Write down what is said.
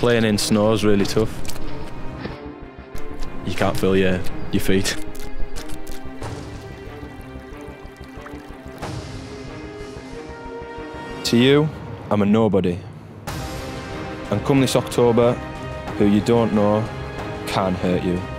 Playing in snow is really tough. You can't feel your feet. To you, I'm a nobody. And come this October, who you don't know can hurt you.